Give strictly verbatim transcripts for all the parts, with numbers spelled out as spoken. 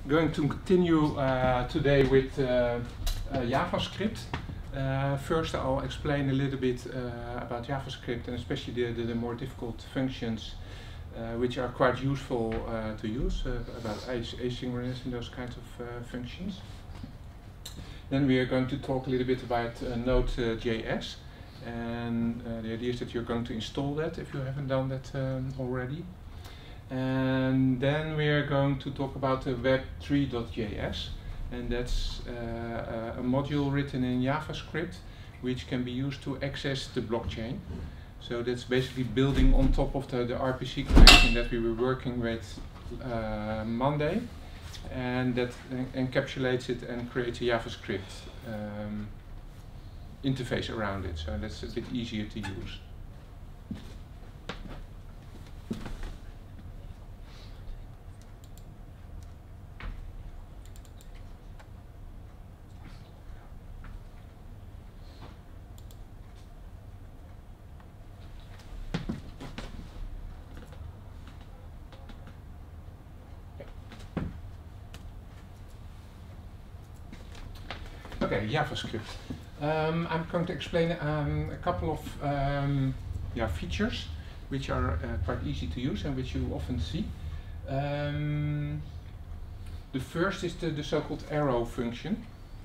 going to continue uh, today with uh, uh, JavaScript. Uh, first I'll explain a little bit uh, about JavaScript and especially the, the, the more difficult functions uh, which are quite useful uh, to use, uh, about as asynchronous and those kinds of uh, functions. Then we are going to talk a little bit about uh, Node.js, and uh, the idea is that you're going to install that if you haven't done that um, already. And then we are going to talk about the web three dot J S, and that's uh, a module written in JavaScript which can be used to access the blockchain. So that's basically building on top of the, the R P C connection that we were working with uh, Monday, and that en encapsulates it and creates a JavaScript um, interface around it, so that's a bit easier to use. Okay, JavaScript. Um, I'm going to explain um, a couple of um, yeah, features which are uh, quite easy to use and which you often see. Um, the first is the, the so-called arrow function,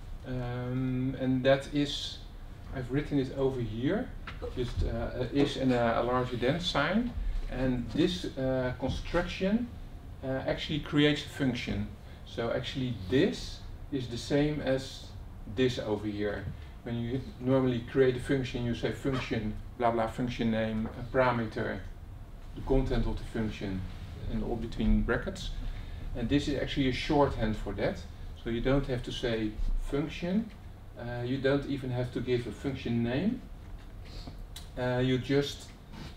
um, and that is, I've written it over here, just uh, is and a, a larger than sign, and this uh, construction uh, actually creates a function. So actually this is the same as this over here. When you normally create a function, you say function, blah blah, function name, a parameter, the content of the function, and all between brackets. And this is actually a shorthand for that. So you don't have to say function, uh, you don't even have to give a function name. Uh, you just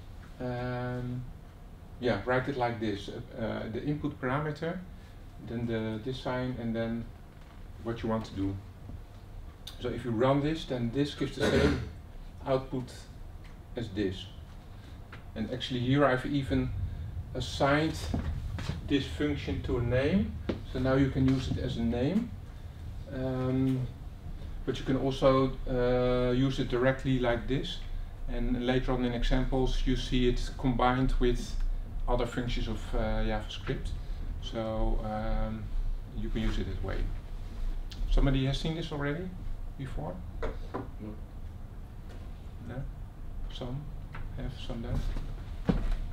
um, yeah, write it like this. Uh, uh, the input parameter, then the this sign, and then what you want to do. So if you run this, then this gives the same output as this. And actually here I've even assigned this function to a name, so now you can use it as a name. Um, but you can also uh, use it directly like this, and later on in examples you see it combined with other functions of uh, JavaScript. So um, you can use it that way. Somebody has seen this already before? No. No? Some have, some don't.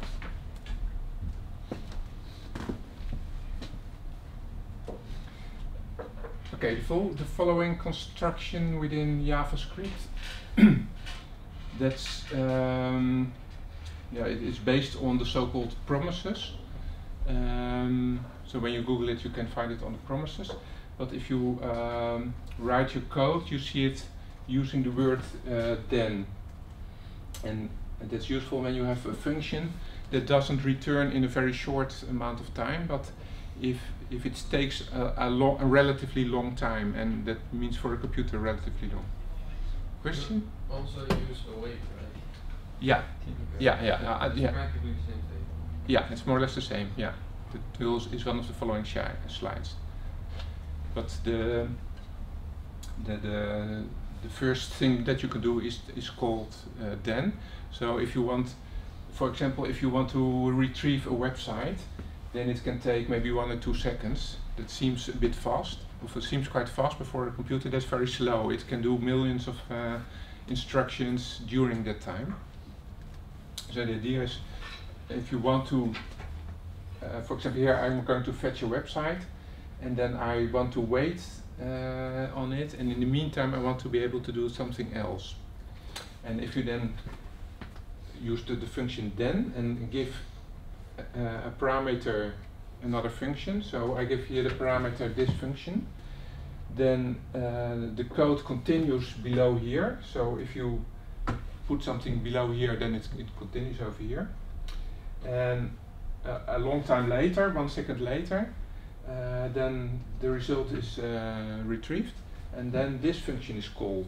Okay, the, full, the following construction within JavaScript, that's um, yeah, it is based on the so-called promises. Um, so when you Google it, you can find it on the promises. But if you um, write your code, you see it using the word uh, then. And, and that's useful when you have a function that doesn't return in a very short amount of time, but if, if it takes a, a, long, a relatively long time, and that means for a computer relatively long. Question? You also use await, right? Yeah, yeah, yeah. Uh, it's yeah. practically the same thing. Yeah, it's more or less the same, yeah. The tools is one of the following slides. But the, the, the, the first thing that you can do is, is called uh, then. So if you want, for example, if you want to retrieve a website, then it can take maybe one or two seconds. That seems a bit fast. It seems quite fast, but for a computer that's very slow. It can do millions of uh, instructions during that time. So the idea is, if you want to, uh, for example here I'm going to fetch a website, and then I want to wait uh, on it, and in the meantime I want to be able to do something else. And if you then use the, the function then and give a, a parameter another function, so I give here the parameter this function, then uh, the code continues below here. So if you put something below here, then it, it continues over here. And uh, a long time later, one second later, Uh, then the result is uh, retrieved, and then this function is called.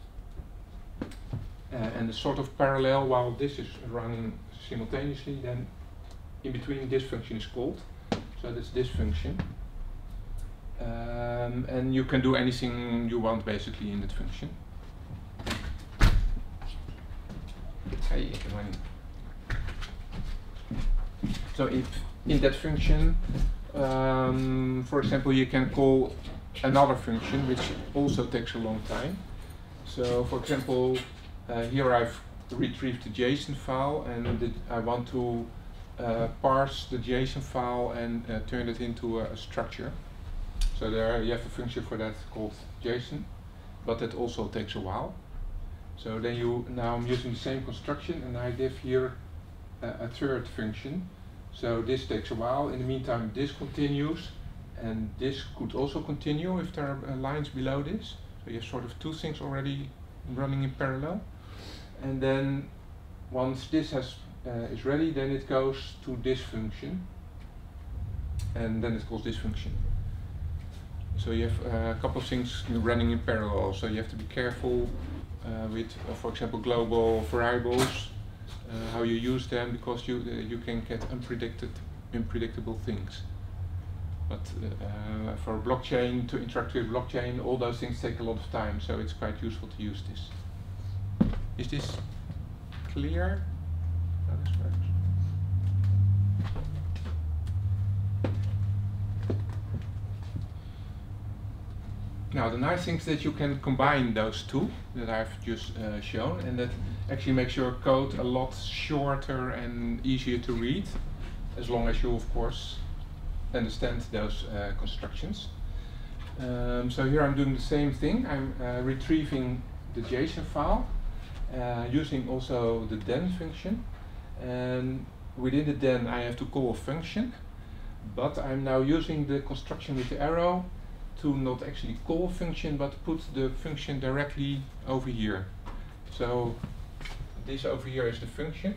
Uh, and the sort of parallel, while this is running simultaneously, then in between this function is called. So that's this function. Um, and you can do anything you want basically in that function. Hey, when so if in that function, um, for example, you can call another function which also takes a long time. So for example, uh, here I've retrieved the JSON file and the, I want to uh, parse the JSON file and uh, turn it into a, a structure. So there you have a function for that called JSON, but that also takes a while. So then you, now I'm using the same construction and I give here a, a third function. So this takes a while. In the meantime, this continues, and this could also continue if there are uh, lines below this. So you have sort of two things already running in parallel. And then once this has uh, is ready, then it goes to this function, and then it calls this function. So you have uh, a couple of things running in parallel. So you have to be careful uh, with, uh, for example, global variables. Uh, how you use them, because you uh, you can get unpredicted, unpredictable things. But uh, uh, for a blockchain, to interact with blockchain, all those things take a lot of time, so it's quite useful to use this. Is this clear? How this works? Now the nice thing is that you can combine those two that I've just uh, shown, and that actually makes your code a lot shorter and easier to read, as long as you of course understand those uh, constructions. Um, so here I'm doing the same thing. I'm uh, retrieving the JSON file uh, using also the then function, and within the then I have to call a function, but I'm now using the construction with the arrow to not actually call a function, but put the function directly over here. So this over here is the function,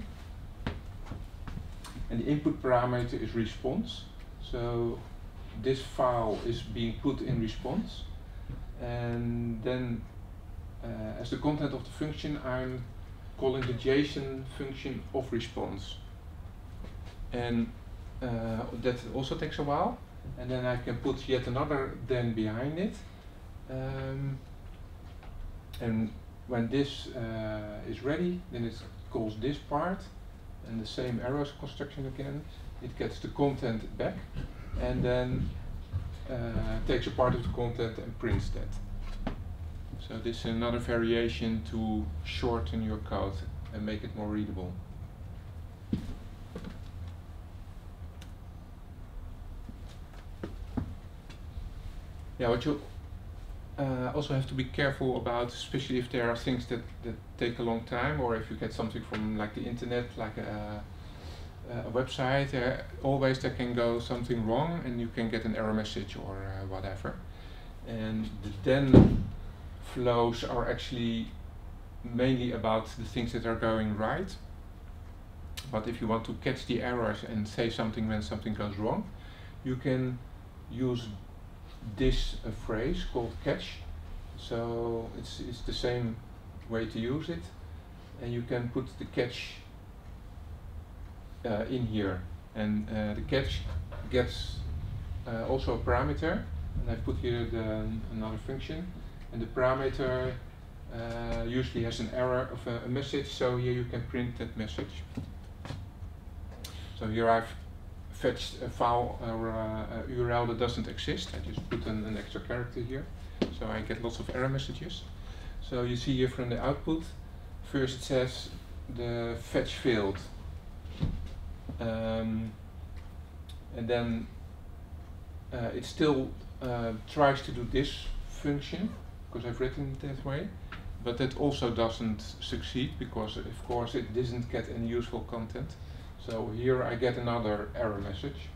and the input parameter is response. So this file is being put in response, and then uh, as the content of the function I'm calling the JSON function of response, and uh, that also takes a while. And then I can put yet another then behind it, um, and when this uh, is ready, then it calls this part, and the same arrows construction again. It gets the content back, and then uh, takes a part of the content and prints that. So this is another variation to shorten your code and make it more readable. Yeah, what you uh, also have to be careful about, especially if there are things that, that take a long time, or if you get something from like the internet, like a, a website, uh, always there can go something wrong and you can get an error message or uh, whatever. And the then flows are actually mainly about the things that are going right. But if you want to catch the errors and say something when something goes wrong, you can use this uh, phrase called catch. So it's, it's the same way to use it, and you can put the catch uh, in here, and uh, the catch gets uh, also a parameter, and I put here the, another function, and the parameter uh, usually has an error of a, a message, so here you can print that message. So here I've fetched a file or uh, a U R L that doesn't exist. I just put an, an extra character here, so I get lots of error messages. So you see here from the output, first it says the fetch failed, um, and then uh, it still uh, tries to do this function because I've written it that way, but that also doesn't succeed because of course it doesn't get any useful content. So here I get another error message.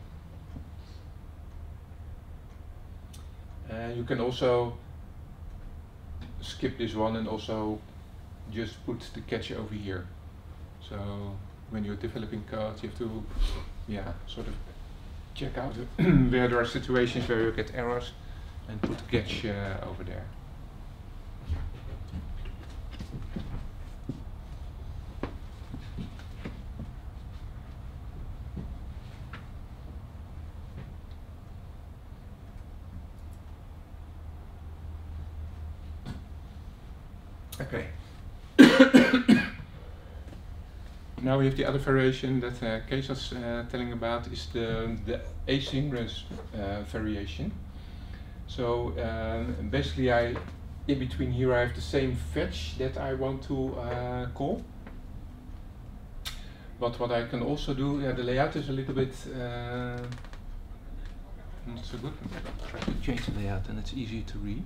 And you can also skip this one and also just put the catch over here. So when you're developing code, you have to, yeah, sort of check out where there are situations where you get errors and put catch uh, over there. Okay. Now we have the other variation that uh, Kees was uh, telling about, is the, the asynchronous uh, variation. So um, basically I, in between here I have the same fetch that I want to uh, call. But what I can also do, yeah, the layout is a little bit uh, not so good. I'll try to change the layout and it's easier to read.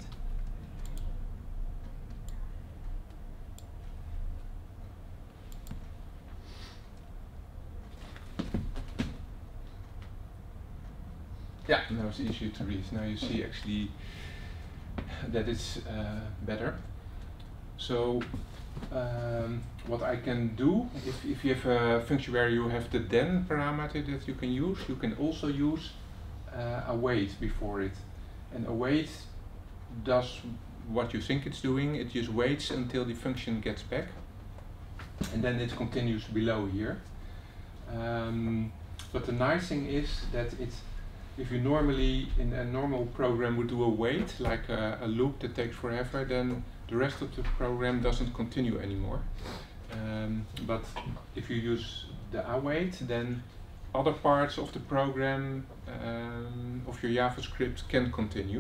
Yeah, now it's easier to read. Now you see actually that it's uh, better. So um, what I can do, if, if you have a function where you have the then parameter that you can use, you can also use uh, await before it. And await does what you think it's doing. It just waits until the function gets back, and then it continues below here. Um, but the nice thing is that it's, if you normally in a normal program would do a wait, like a, a loop that takes forever, then the rest of the program doesn't continue anymore. Um, but if you use the await, then other parts of the program um, of your JavaScript can continue.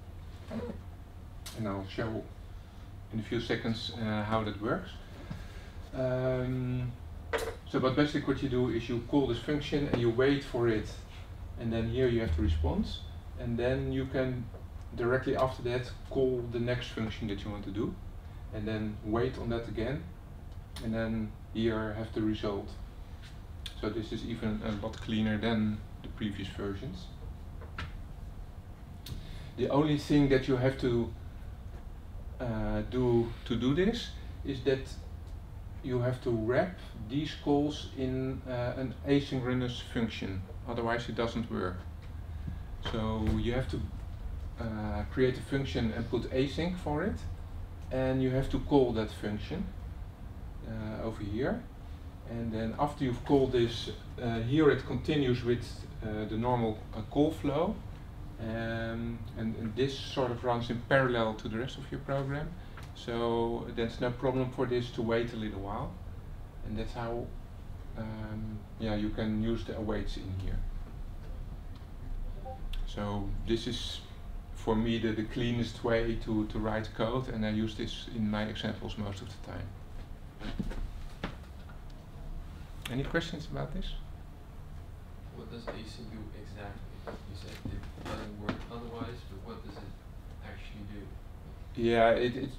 And I'll show in a few seconds uh, how that works. Um, so, but basically what you do is you call this function and you wait for it. And then here you have the response, and then you can directly after that call the next function that you want to do, and then wait on that again, and then here have the result. So this is even a lot cleaner than the previous versions. The only thing that you have to uh, do to do this is that you have to wrap these calls in uh, an asynchronous function. Otherwise it doesn't work. So you have to uh, create a function and put async for it, and you have to call that function uh, over here. And then after you've called this, uh, here it continues with uh, the normal uh, call flow, um, and, and this sort of runs in parallel to the rest of your program. So there's no problem for this to wait a little while, and that's how um, yeah, you can use the awaits in here. So this is for me the, the cleanest way to, to write code, and I use this in my examples most of the time. Any questions about this? What does async do exactly? You said it doesn't work otherwise, but what does it actually do? Yeah, it it,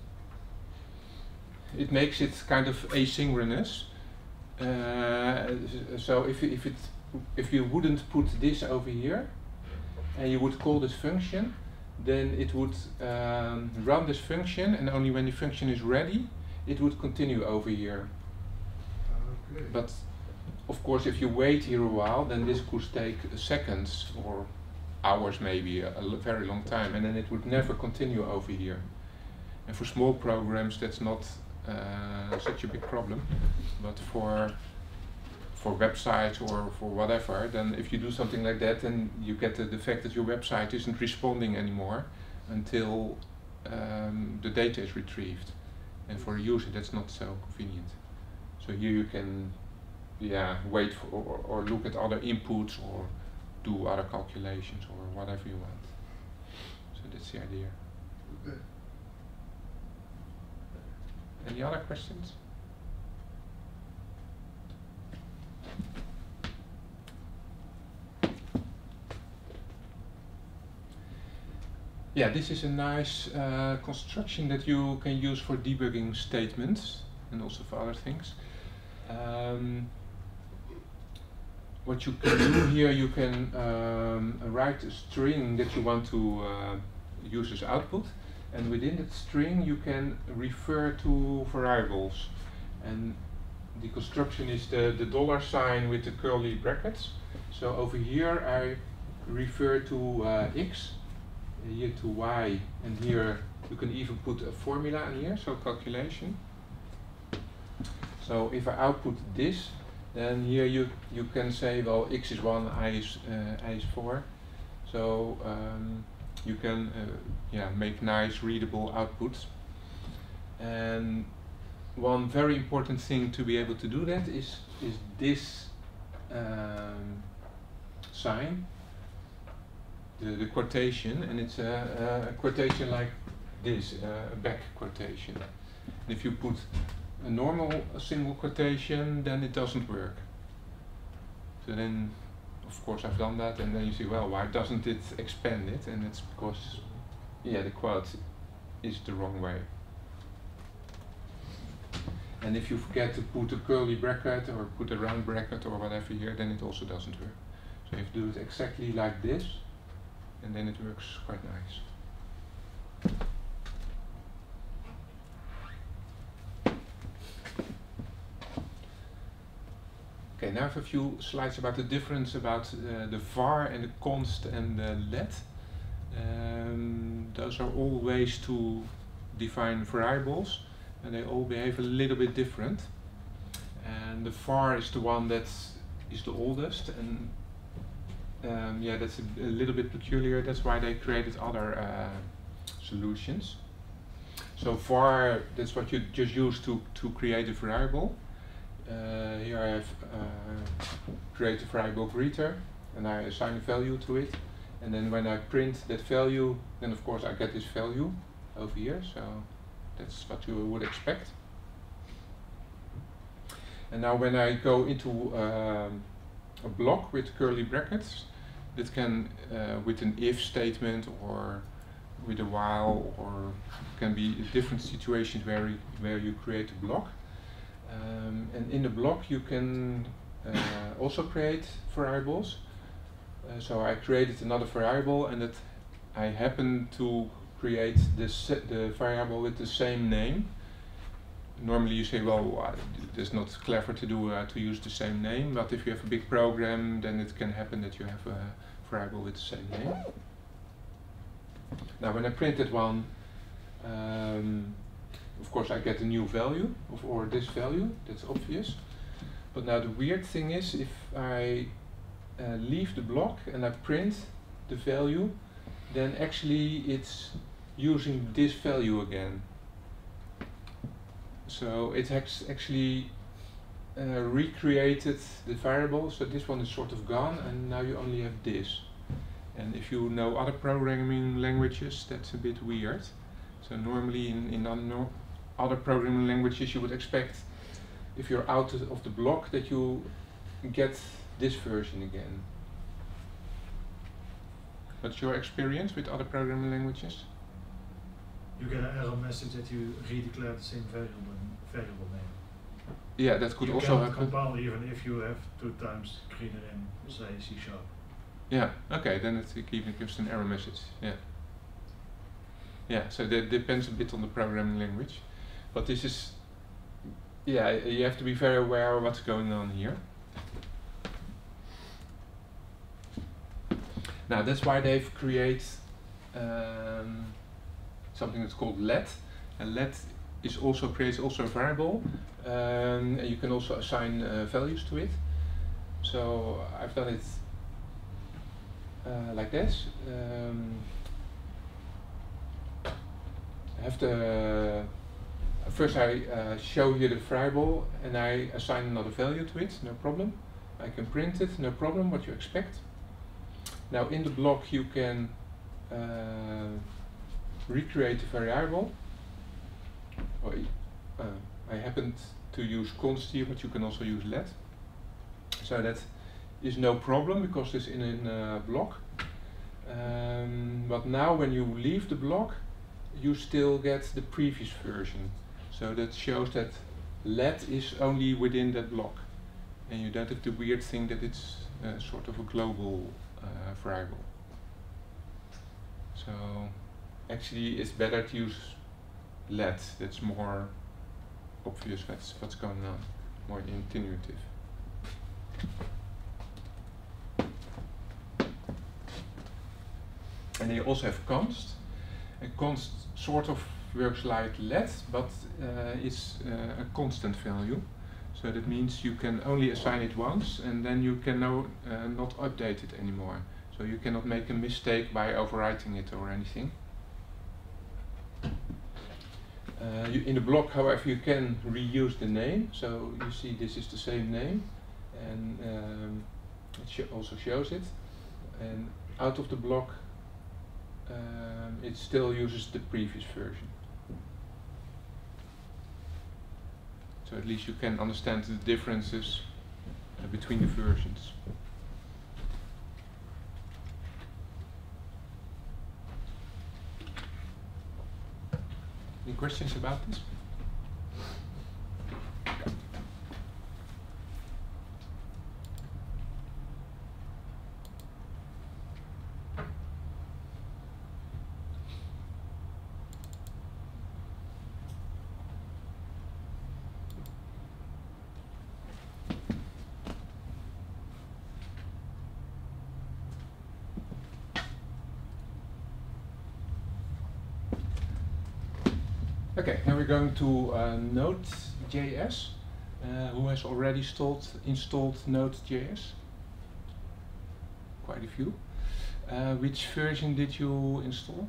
it makes it kind of asynchronous. Uh, so if if it if you wouldn't put this over here, and you would call this function, then it would um, run this function, and only when the function is ready, it would continue over here. Okay. But of course, if you wait here a while, then this could take seconds or hours, maybe a, a very long time, and then it would never continue over here. And for small programs, that's not uh, such a big problem. But for for websites or for whatever, then if you do something like that, then you get the, the fact that your website isn't responding anymore until um, the data is retrieved. And for a user, that's not so convenient. So here you can, yeah, wait for or, or look at other inputs or do other calculations or whatever you want. So that's the idea. Okay. Any other questions? Yeah, this is a nice uh, construction that you can use for debugging statements and also for other things. Um, what you can do here, you can um, write a string that you want to uh, use as output, and within that string you can refer to variables. And the construction is the, the dollar sign with the curly brackets. So over here I refer to uh, x, here to y, and here you can even put a formula in here, so calculation. So if I output this, then here you you can say, well, x is one, y is uh, y is four. So um, you can uh, yeah, make nice readable outputs. And one very important thing to be able to do that is is this um, sign, the, the quotation, and it's a, a quotation like this, uh, a back quotation. And if you put a normal a single quotation, then it doesn't work. So then, of course, I've done that, and then you see, well, why doesn't it expand it? And it's because, yeah, the quote is the wrong way. And if you forget to put a curly bracket or put a round bracket or whatever here, then it also doesn't work. So you have to do it exactly like this, and then it works quite nice. Okay, now I have a few slides about the difference about uh, the var and the const and the let. Um, those are all ways to define variables, and they all behave a little bit different. And the var is the one that is the oldest, and um, yeah, that's a, a little bit peculiar. That's why they created other uh, solutions. So var, that's what you just use to, to create a variable. Uh, here I have uh, create a variable greeter, and I assign a value to it, and then when I print that value, then of course I get this value over here, so that's what you would expect. And now when I go into um, a block with curly brackets, that can, uh, with an if statement or with a while, or can be different situations where, you, where you create a block. Um, and in the block you can uh, also create variables. Uh, so I created another variable, and that I happen to create this the variable with the same name. Normally you say, well, uh, it's not clever to do uh, to use the same name, but if you have a big program, then it can happen that you have a variable with the same name. Now when I print that one, um, of course I get a new value, of, or this value, that's obvious. But now the weird thing is, if I uh, leave the block and I print the value, then actually it's using this value again. So it has actually uh, recreated the variable, so this one is sort of gone, and now you only have this. And if you know other programming languages, that's a bit weird. So normally in, in other other programming languages you would expect, if you're out of the block, that you get this version again. What's your experience with other programming languages? You get an error message that you redeclare the same variable variable name. Yeah, that could you also cannot happen. compile even if you have two times greener in, say, C sharp. Yeah, okay, then it even gives an error message. Yeah. Yeah, so that depends a bit on the programming language. But this is, yeah, you have to be very aware of what's going on here. Now that's why they've created um, something that's called let, and let is also creates also a variable, um, and you can also assign uh, values to it. So I've done it uh, like this. Um, I have to. First I uh, show you the variable and I assign another value to it, no problem. I can print it, no problem, what you expect. Now in the block you can uh, recreate the variable. Oh, uh, I happened to use const here, but you can also use let. So that is no problem because it's in a uh, block. Um, but now when you leave the block, you still get the previous version. So that shows that let is only within that block, and you don't have the weird thing that it's uh, sort of a global uh, variable. So actually it's better to use let, that's more obvious what's, what's going on, more intuitive. And they also have const, and const sort of works like let, but uh, it's uh, a constant value. So that means you can only assign it once, and then you can no, uh, not update it anymore. So you cannot make a mistake by overwriting it or anything. Uh, you, in the block, however, you can reuse the name. So you see this is the same name, and um, it sh also shows it. And out of the block, um, it still uses the previous version. So at least you can understand the differences uh, between the versions. Any questions about this? Okay, now we're going to uh, Node.js. Uh, who has already installed, installed Node.js? Quite a few. Uh, which version did you install?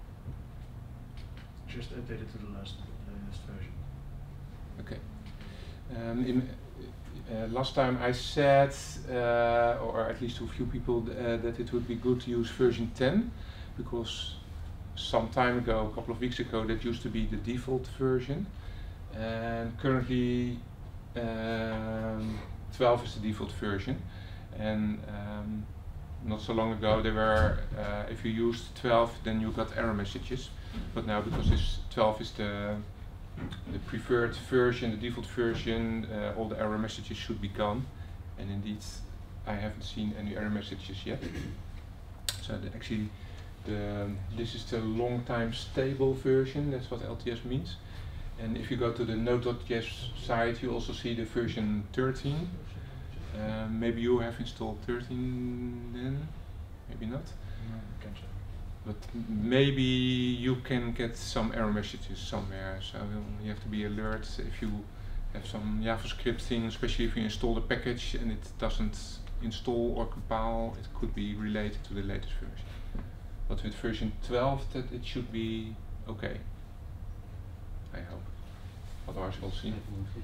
Just updated to the last, latest version. Okay. Um, in, uh, last time I said, uh, or at least to a few people, uh, that it would be good to use version ten, because some time ago, a couple of weeks ago, that used to be the default version, and currently um, twelve is the default version. And um, not so long ago, there were uh, if you used twelve, then you got error messages. But now, because this twelve is the the preferred version, the default version, uh, all the error messages should be gone. And indeed, I haven't seen any error messages yet. So the, actually. The, this is the long time stable version, that's what L T S means. And if you go to the Node.js site, you also see the version thirteen. Um, maybe you have installed thirteen then, maybe not. No, can't say. But maybe you can get some error messages somewhere, so you have to be alert if you have some JavaScript thing, especially if you install the package and it doesn't install or compile, it could be related to the latest version. But with version twelve, that it should be okay. I hope. Otherwise, we'll see.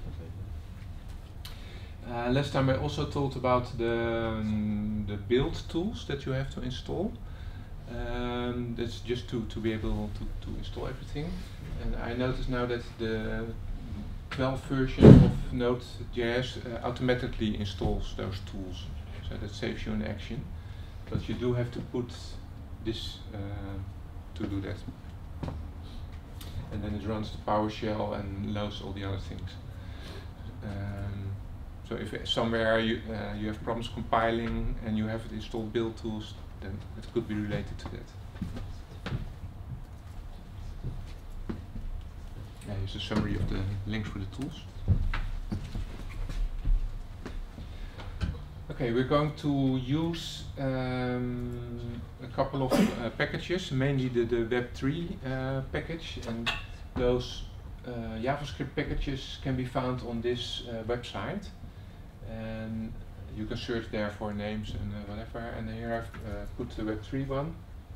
Uh, last time I also talked about the um, the build tools that you have to install. Um, that's just to to be able to to install everything. And I notice now that the twelve version of Node.js uh, automatically installs those tools, so that saves you an action. But you do have to put this uh, to do that, and then it runs the PowerShell and loads all the other things. Um, so if somewhere you uh, you have problems compiling and you have installed build tools, then it could be related to that. Yeah, here's a summary of the links for the tools. Okay, we're going to use um, a couple of uh, packages, mainly the, the Web three uh, package, and those uh, JavaScript packages can be found on this uh, website. And you can search there for names and uh, whatever, and here I've uh, put the Web three one.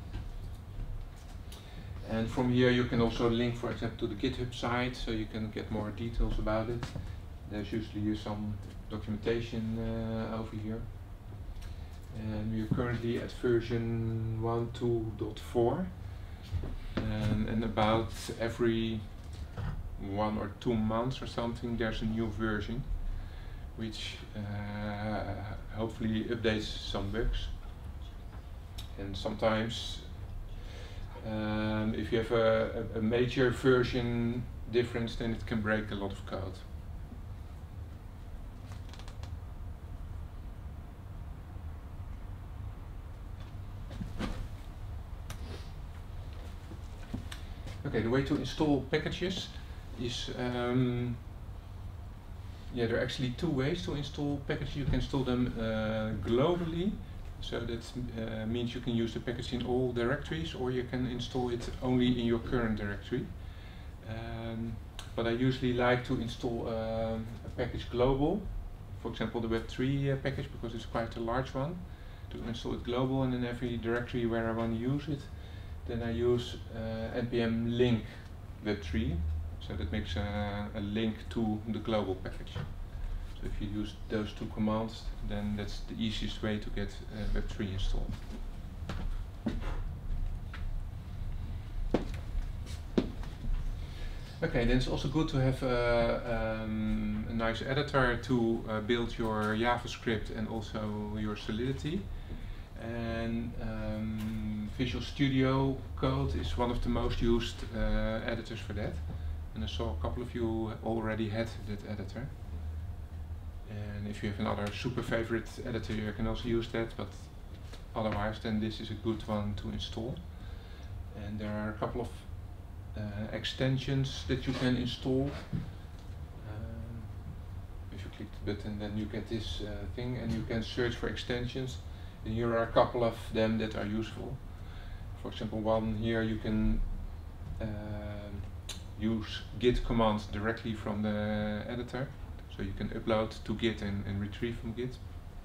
And from here you can also link, for example, to the GitHub site, so you can get more details about it. There's usually some documentation uh, over here. And we're currently at version one point two point four. And, and about every one or two months or something, there's a new version, which uh, hopefully updates some bugs. And sometimes, um, if you have a, a, a major version difference, then it can break a lot of code. Okay, the way to install packages is, um, yeah, there are actually two ways to install packages. You can install them uh, globally, so that uh, means you can use the package in all directories, or you can install it only in your current directory. Um, but I usually like to install uh, a package global, for example the Web three uh, package, because it's quite a large one, to install it global, and in every directory where I want to use it, then I use uh, npm link Web three, So that makes a, a link to the global package. So if you use those two commands, then that's the easiest way to get uh, Web three installed. Okay, then it's also good to have uh, um, a nice editor to uh, build your JavaScript and also your Solidity. And um, Visual Studio Code is one of the most used uh, editors for that. And I saw a couple of you already had that editor. And if you have another super favorite editor, you can also use that, but otherwise then this is a good one to install. And there are a couple of uh, extensions that you can install. Um, if you click the button, then you get this uh, thing, and you can search for extensions. And here are a couple of them that are useful. For example, one here you can uh, use Git commands directly from the editor. So you can upload to Git and, and retrieve from Git.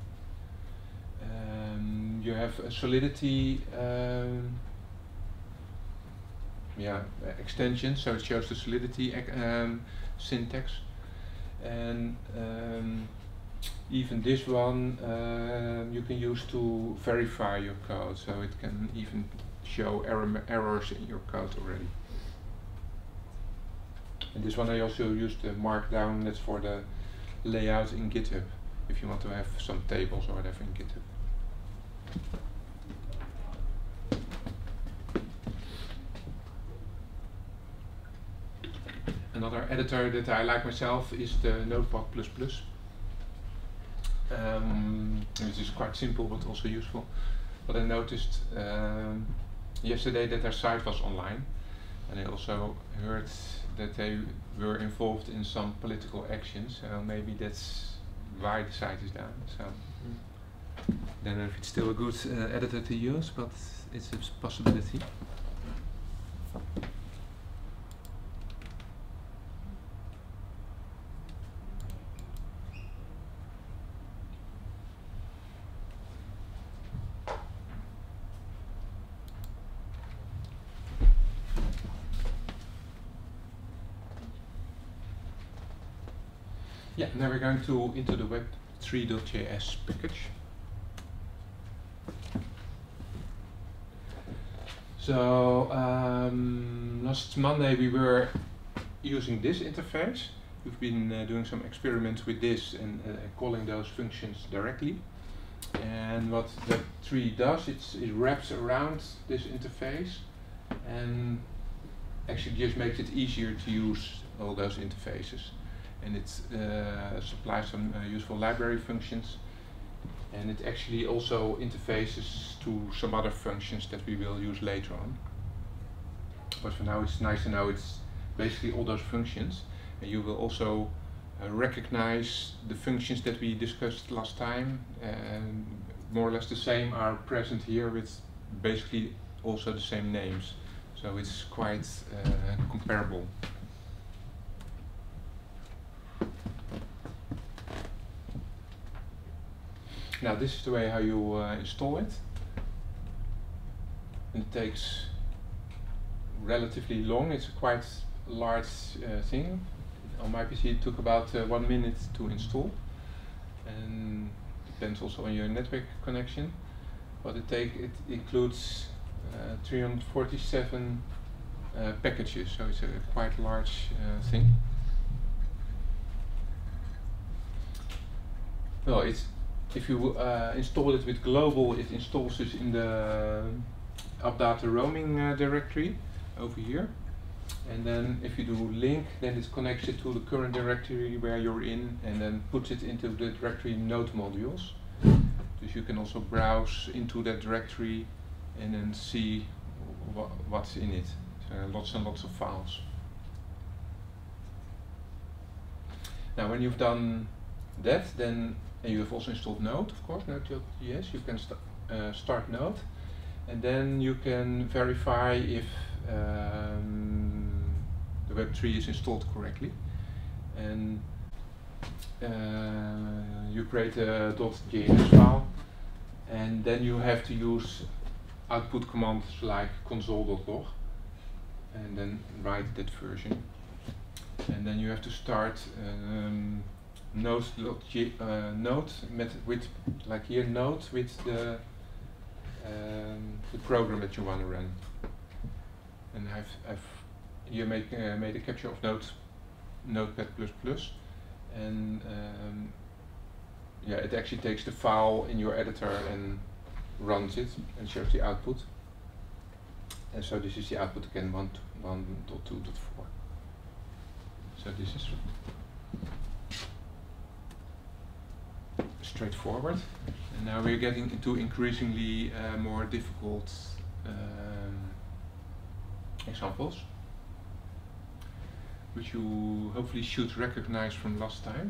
Um, you have a Solidity um, yeah, extension, so it shows the Solidity um, syntax. And um, even this one uh, you can use to verify your code, so it can even show error errors in your code already. And this one I also used the Markdown, that's for the layout in GitHub, if you want to have some tables or whatever in GitHub. Another editor that I like myself is the Notepad plus plus. Um, which is quite simple but also useful. But I noticed um, yesterday that their site was online, and I also heard that they were involved in some political actions, so maybe that's why the site is down. So I don't know if it's still a good uh, editor to use, but it's a possibility. Yeah, now we're going to into the web three dot J S package. So um, last Monday we were using this interface. We've been uh, doing some experiments with this and uh, calling those functions directly. And what web three does, it's, it wraps around this interface and actually just makes it easier to use all those interfaces. And it uh, supplies some uh, useful library functions, and it actually also interfaces to some other functions that we will use later on. But for now it's nice to know it's basically all those functions, and you will also uh, recognize the functions that we discussed last time, and more or less the same are present here with basically also the same names, so it's quite uh, comparable. Now this is the way how you uh, install it. And it takes relatively long, it's a quite large uh, thing. On my P C it took about uh, one minute to install. And depends also on your network connection. But it, take, it includes uh, three hundred forty-seven uh, packages, so it's a quite large uh, thing. Well, it's if you uh, install it with global, it installs this in the AppData roaming uh, directory over here. And then if you do link, then it connects it to the current directory where you're in, and then puts it into the directory node modules. So you can also browse into that directory and then see wha what's in it. So lots and lots of files. Now when you've done that, then and you have also installed Node, of course, Node dot J S, you can st uh, start Node, and then you can verify if um, the web three is installed correctly. And uh, you create a .js file, and then you have to use output commands like console dot log, and then write that version. and then you have to start um, node logi uh, node met with like here node with the um, the program that you want to run. And I've I've here make uh, made a capture of node Notepad plus plus, and um, yeah, it actually takes the file in your editor and runs it and shows the output. And so this is the output again, one dot two dot four. So this is straightforward. And now we're getting into increasingly uh, more difficult um, examples, which you hopefully should recognize from last time.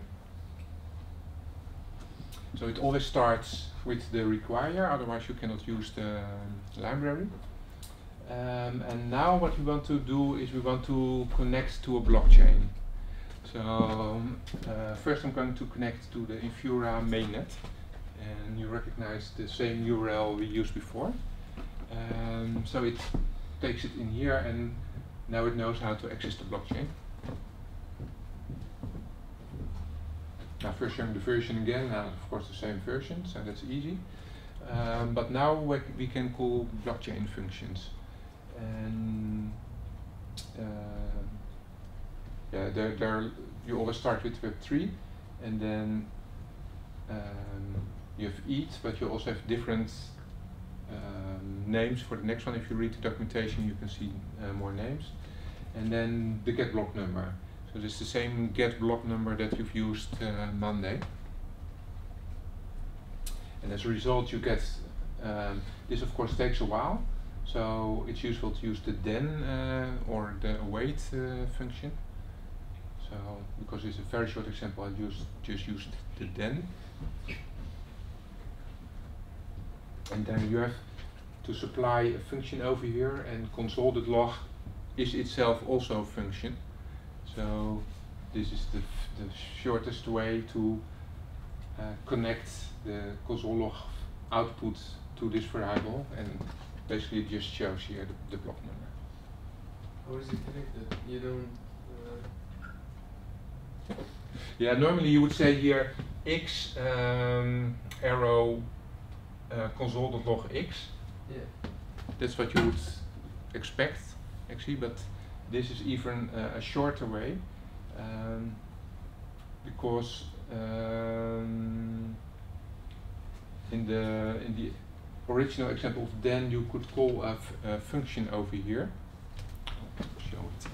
So it always starts with the require, otherwise you cannot use the um, library. Um, and now what we want to do is we want to connect to a blockchain. So um, uh, first I'm going to connect to the Infura mainnet, and you recognize the same U R L we used before. Um, so it takes it in here, and now it knows how to access the blockchain. Now first showing the version again, now of course the same version, so that's easy. Um, but now we, we can call blockchain functions. And uh, yeah, they're, they're, you always start with Web three, and then um, you have eat, but you also have different um, names for the next one. If you read the documentation, you can see uh, more names. And then the get block number. So this is the same get block number that you've used uh, Monday. And as a result, you get um, this. Of course, takes a while. So it's useful to use the then uh, or the await uh, function. So because it's a very short example, I just just used the then. And then you have to supply a function over here, and console.log is itself also a function. So this is the, f the shortest way to uh, connect the console.log output to this variable, and basically it just shows here the, the block number. How is it connected? You don't... Uh... Yeah, normally you would say here x um, arrow uh, console.log x. Yeah. That's what you would expect actually, but this is even uh, a shorter way, um, because um, in the in the original example of then you could call a, f a function over here. I'll show it.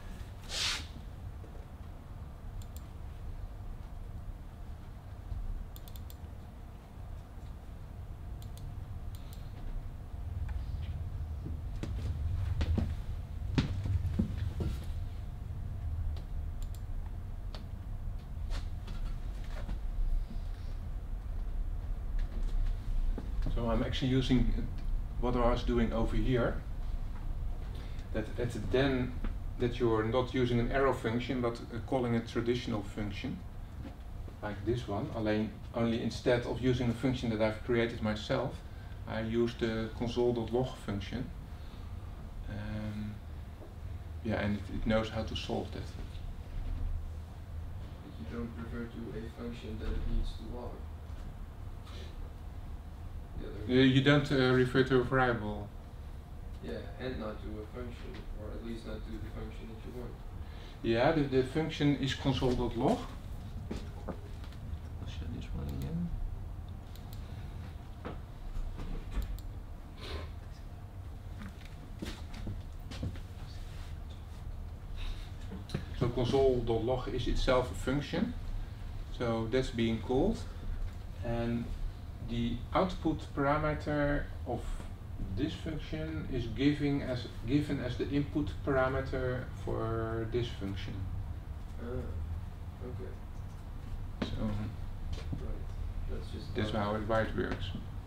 So I'm actually using what I was doing over here. That at then that you're not using an arrow function, but uh, calling a traditional function, like this one. Only, only instead of using a function that I've created myself, I use the console.log function. Um, yeah, and it, it knows how to solve that. You don't refer to a function that it needs to log. Uh, you don't uh, refer to a variable. Yeah, and not to a function, or at least not to the function that you want. Yeah, the, the function is console.log. I'll show this one again. So console.log is itself a function. So that's being called. And the output parameter of this function is giving as given as the input parameter for this function. Ah, okay. So Right. That's just that's how it why it works.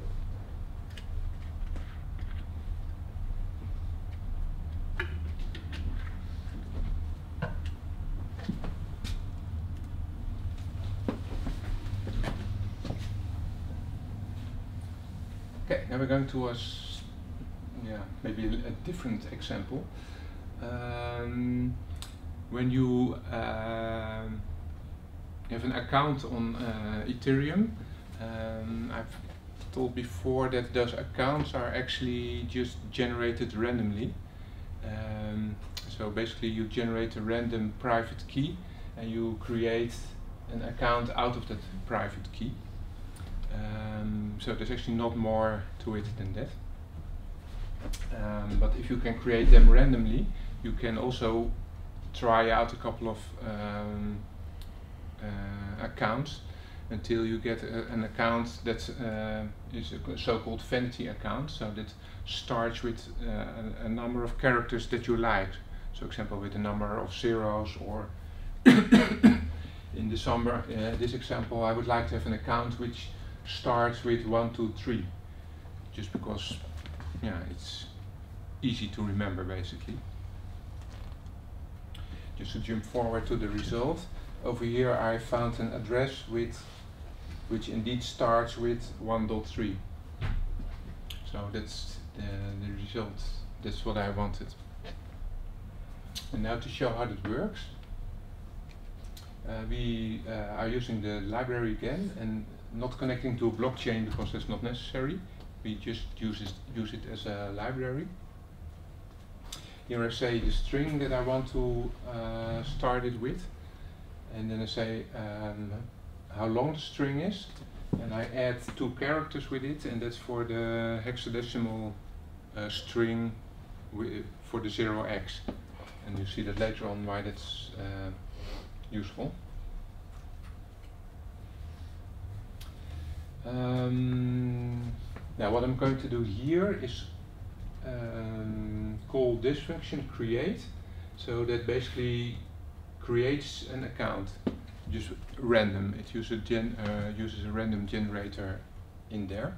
Okay, now we're going to a s yeah maybe a, a different example. Um, when you um, have an account on uh, Ethereum, um, I've told before that those accounts are actually just generated randomly. Um, so basically you generate a random private key and you create an account out of that private key. Um, so there's actually not more to it than that. Um, but if you can create them randomly, you can also try out a couple of um, uh, accounts until you get a, an account that uh, is a so-called vanity account, so that starts with uh, a, a number of characters that you like. So, for example, with a number of zeros, or in the summer, uh, this example, I would like to have an account which starts with one, two, three, just because, yeah, it's easy to remember, basically. Just to jump forward to the result, over here I found an address with which indeed starts with one dot three. So that's the, the result, that's what I wanted. And now to show how it works, uh, we uh, are using the library again and not connecting to a blockchain because that's not necessary. We just use it, use it as a library. Here I say the string that I want to uh, start it with, and then I say um, how long the string is, and I add two characters with it, and that's for the hexadecimal uh, string for the zero x. And you see that later on why that's uh, useful. Um, now what I'm going to do here is um, call this function create, so that basically creates an account, just random. It uses, gen uh, uses a random generator in there.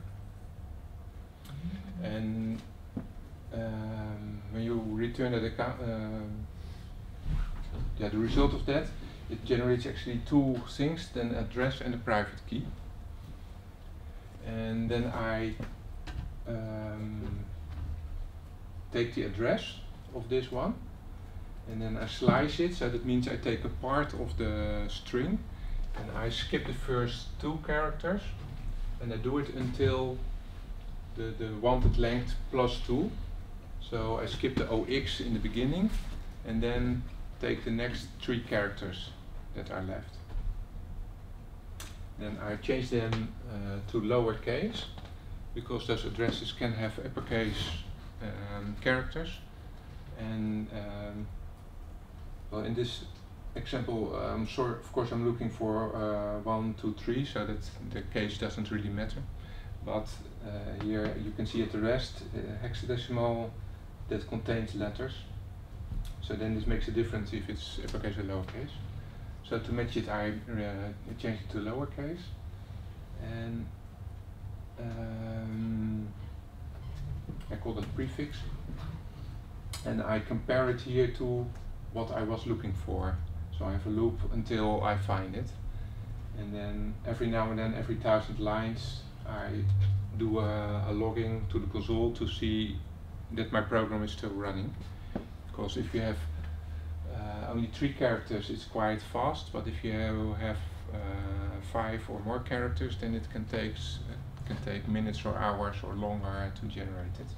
And um, when you return that account, uh, yeah, the result of that, it generates actually two things, then address and a private key. And then I um, take the address of this one, and then I slice it, so that means I take a part of the string and I skip the first two characters, and I do it until the, the wanted length plus two. So I skip the O X in the beginning and then take the next three characters that are left. Then I change them uh, to lowercase, because those addresses can have uppercase um, characters. And um, well, in this example, um, sure, of course, I'm looking for uh, one, two, three, so that the case doesn't really matter. But uh, here you can see at the rest uh, hexadecimal that contains letters. So then this makes a difference if it's uppercase or lowercase. So to match it, I uh, change it to lowercase, and um, I call that prefix, and I compare it here to what I was looking for. So I have a loop until I find it, and then every now and then, every thousand lines, I do a, a logging to the console to see that my program is still running. Because if you have uh, only three characters, it's quite fast, but if you have uh, five or more characters, then it can take uh, can take minutes or hours or longer to generate it.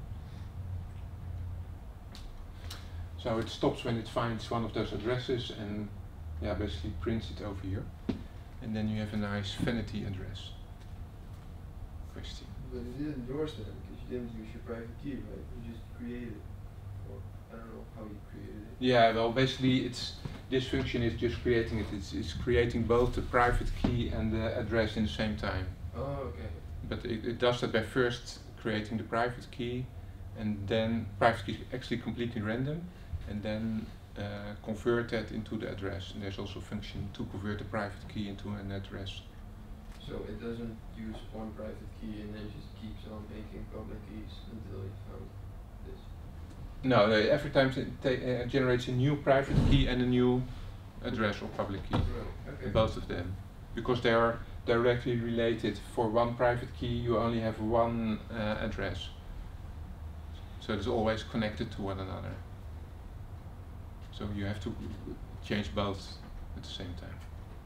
So it stops when it finds one of those addresses and, yeah, basically prints it over here, and then you have a nice vanity address. Question. But it didn't endorse that because you didn't use your private key, right? You just created it. Or I don't know how you created it. Yeah, well, basically, it's this function is just creating it. It's, it's creating both the private key and the address in the same time. Oh, okay. But it, it does that by first creating the private key, and then private key is actually completely random, and then uh, convert that into the address. And there's also a function to convert the private key into an address. So it doesn't use one private key and then just keeps on making public keys until it found this? No, no, every time it uh, generates a new private key and a new address or public key. Right, okay. Both of them. Because they are directly related. For one private key you only have one uh, address. So it's always connected to one another. So you have to change both at the same time.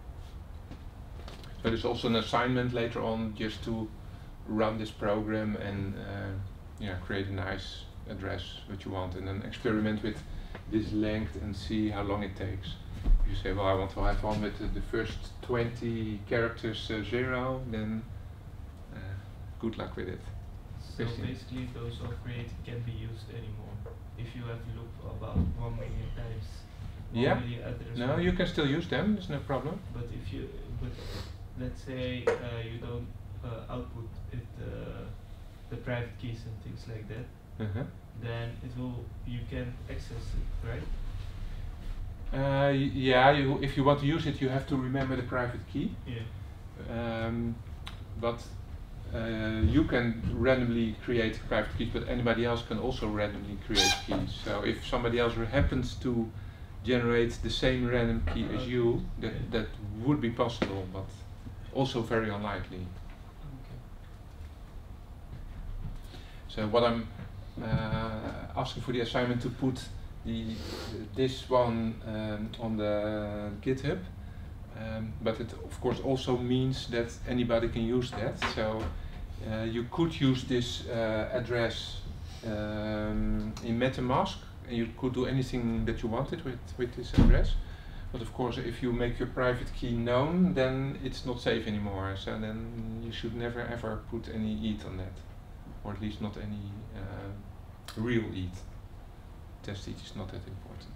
So there's also an assignment later on just to run this program and uh, yeah, create a nice address what you want, and then experiment with this length and see how long it takes. If you say, well, I want to have one with uh, the first twenty characters uh, zero, then uh, good luck with it. So Christian. basically those are created can't be used anymore. If you have looped about one million times, one Yeah. million address. No, you can still use them, there's no problem. But if you, but let's say uh, you don't uh, output it, uh, the private keys and things like that, Uh-huh. then it will, you can access it, right? Uh, y- yeah, you, if you want to use it, you have to remember the private key. Yeah. Um, but uh, you can randomly create private keys, but anybody else can also randomly create keys. So if somebody else happens to generate the same random key as you, that, that would be possible, but also very unlikely. Okay. So what I'm uh, asking for the assignment to put the this one um, on the GitHub, um, but it of course also means that anybody can use that. So uh, you could use this uh, address um, in MetaMask, and you could do anything that you wanted with with this address. But of course, if you make your private key known, then it's not safe anymore. So then you should never ever put any E T H on that, or at least not any uh, real E T H. Test E T H is not that important.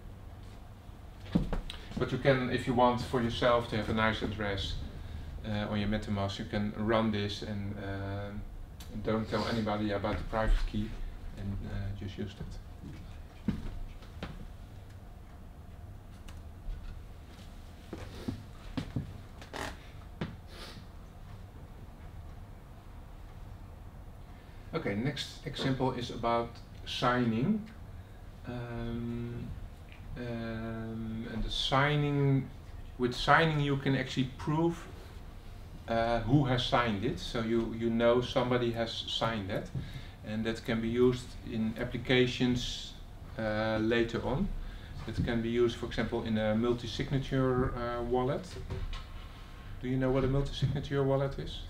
But you can, if you want for yourself to have a nice address uh, on your MetaMask, you can run this and uh, don't tell anybody about the private key, and uh, just use that. Okay, next example is about signing. Um, um, and the signing, with signing you can actually prove uh, who has signed it. So you, you know somebody has signed that, and that can be used in applications uh, later on. It can be used, for example, in a multi-signature uh, wallet. Do you know what a multi-signature wallet is?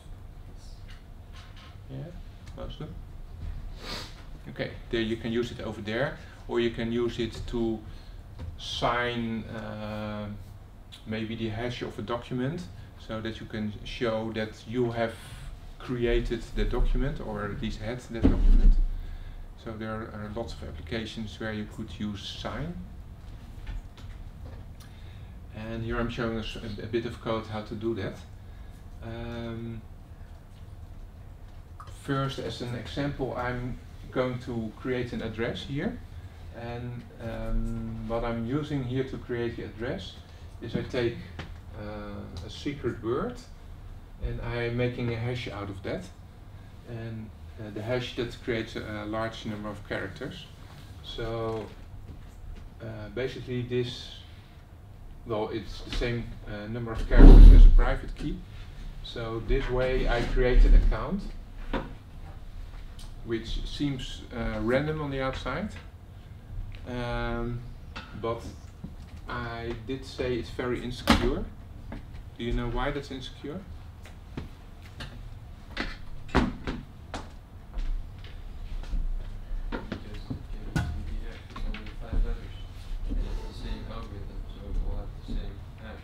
Yeah, most of them. Okay, there you can use it over there, or you can use it to sign uh, maybe the hash of a document, so that you can show that you have created the document, or at least had that document. So there are lots of applications where you could use sign. And here I'm showing us a, a bit of code how to do that. Um, first, as an example, I'm going to create an address here, and um, what I'm using here to create the address is I take uh, a secret word and I'm making a hash out of that, and uh, the hash that creates a, a large number of characters. So uh, basically this, well, it's the same uh, number of characters as a private key. So this way I create an account which seems uh, random on the outside, um, but I did say it's very insecure. Do you know why that's insecure? Because it can easily be hacked. It's only five letters. And it's the same algorithm, so it will have the same hash.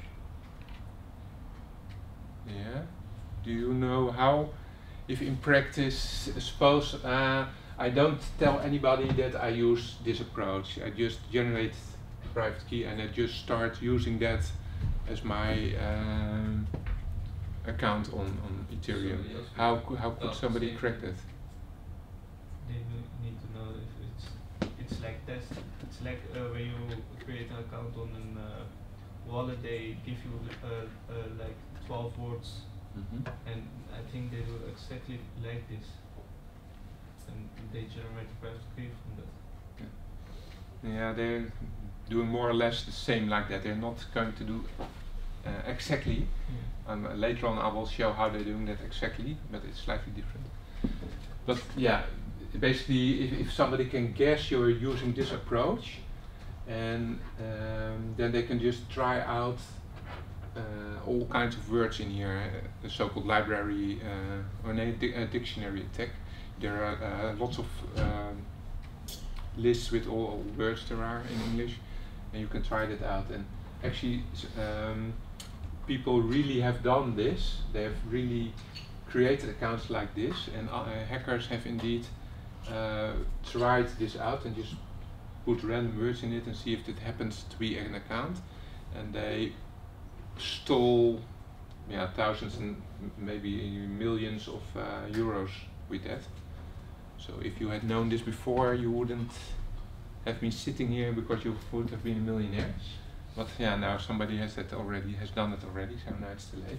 Yeah. Do you know how, if in practice, suppose uh, I don't tell anybody that I use this approach, I just generate a private key and I just start using that as my um, account on, on Ethereum. Somebody else How, could cou- how could Oh, somebody same. crack that? They ne- need to know if it's it's like test. It's like uh, when you create an account on an uh, wallet, they give you uh, uh, like twelve words, Mm-hmm. and I think they do exactly like this, and they generate a private key from that. Yeah, they're doing more or less the same like that. They're not going to do uh, exactly. Um, later on I will show how they're doing that exactly, but it's slightly different. But yeah, basically if, if somebody can guess you're using this approach, and um, then they can just try out uh, all kinds of words in here, uh, the so-called library uh, or a di uh, dictionary attack. There are uh, lots of um, lists with all, all words there are in English, and you can try that out. And actually, um, people really have done this. They have really created accounts like this, and uh, hackers have indeed uh, tried this out and just put random words in it and see if it happens to be an account. And they stole yeah, thousands and maybe millions of uh, euros with that. So if you had known this before, you wouldn't have been sitting here because you would have been a millionaire. But yeah, now somebody has that already, has done it already, so now it's too late.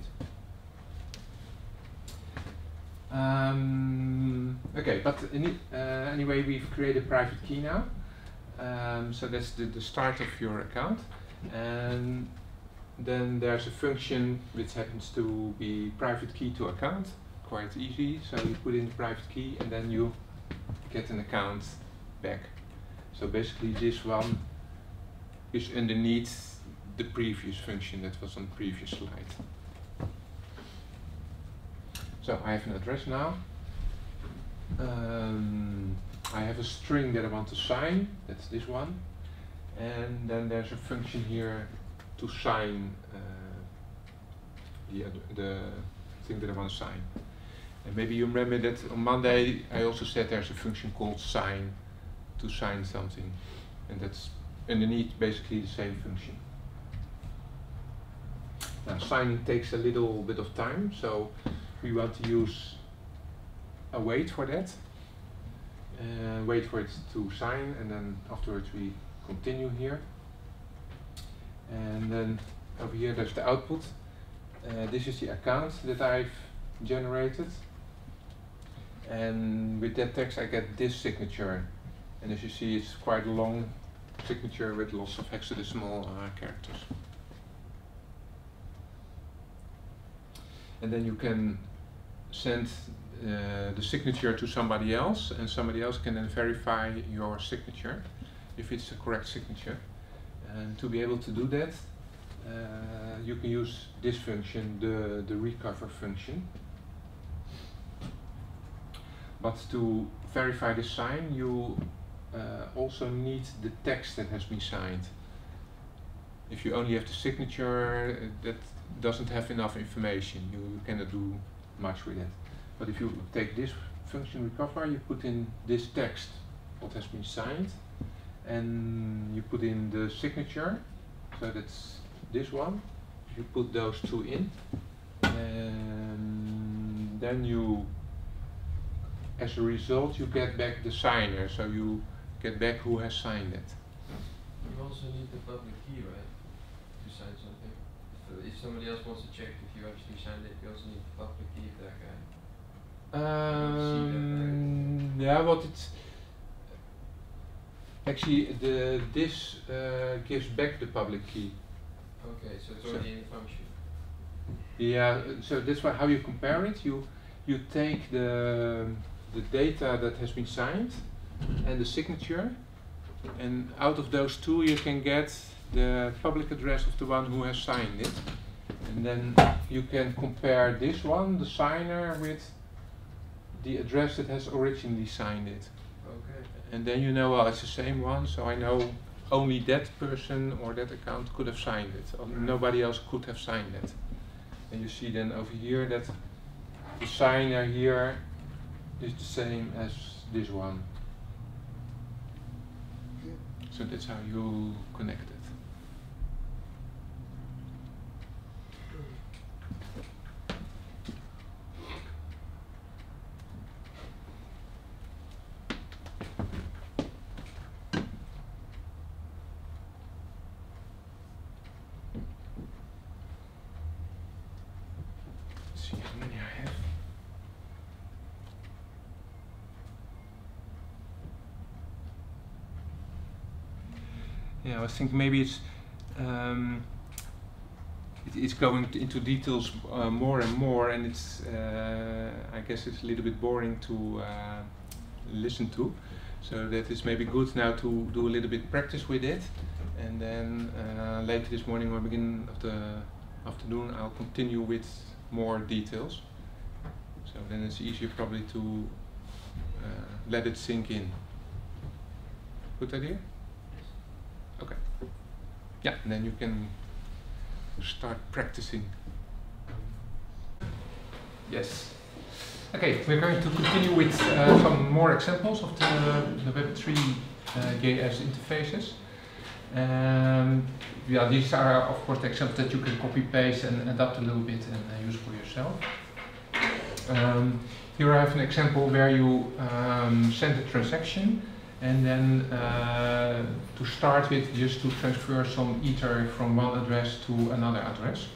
Um, okay, but any, uh, anyway, we've created a private key now. Um, so that's the, the start of your account. And then there's a function which happens to be private key to account. Quite easy. So you put in the private key and then you get an account back. So basically this one is underneath the previous function that was on the previous slide. So I have an address now. Um, I have a string that I want to sign, that's this one. And then there's a function here to sign uh, the, the thing that I want to sign. And maybe you remember that on Monday I also said there's a function called sign to sign something. And that's underneath basically the same function. Now signing takes a little bit of time, so we want to use a wait for that. Uh, wait for it to sign, and then afterwards we continue here. And then over here there's the output. Uh, this is the account that I've generated. And with that text I get this signature. And as you see, it's quite a long signature with lots of hexadecimal uh, characters. And then you can send uh, the signature to somebody else, and somebody else can then verify your signature if it's the correct signature. And to be able to do that, uh, you can use this function, the, the recover function. But to verify the sign, you uh, also need the text that has been signed. If you only have the signature, uh, that doesn't have enough information. You, you cannot do much with it. But if you take this function recover, you put in this text, what has been signed, and you put in the signature, so that's this one. You put those two in, and then you, as a result, you get back the signer, so you get back who has signed it. You also need the public key, right, to sign something. If, if somebody else wants to check if you actually signed it, you also need the public key of that guy. Um, yeah, what it's actually the this uh, gives back the public key. Okay, so it's So- already in function. Yeah, so that's why how you compare it. You you take the the data that has been signed and the signature, and out of those two you can get the public address of the one who has signed it, and then you can compare this one, the signer, with the address that has originally signed it. Okay. And then you know, well, it's the same one, so I know only that person or that account could have signed it. Or nobody else could have signed it. And you see then over here that the signer here is the same as this one. So that's how you connect it. Let's see how many I have. Yeah, I think maybe it's um, it, it's going to, into details uh, more and more, and it's uh, I guess it's a little bit boring to uh, listen to. So that is maybe good now to do a little bit practice with it, and then uh, later this morning or beginning of the afternoon I'll continue with more details. So then it's easier probably to uh, let it sink in. Good idea? Okay. Yeah, and then you can start practicing. Yes. Okay, we're going to continue with uh, some more examples of the, the Web three uh, J S interfaces. Um, yeah, these are of course the examples that you can copy paste and adapt a little bit and uh, use for yourself. Um, here I have an example where you um, send a transaction, and then uh, to start with, just to transfer some ether from one address to another address.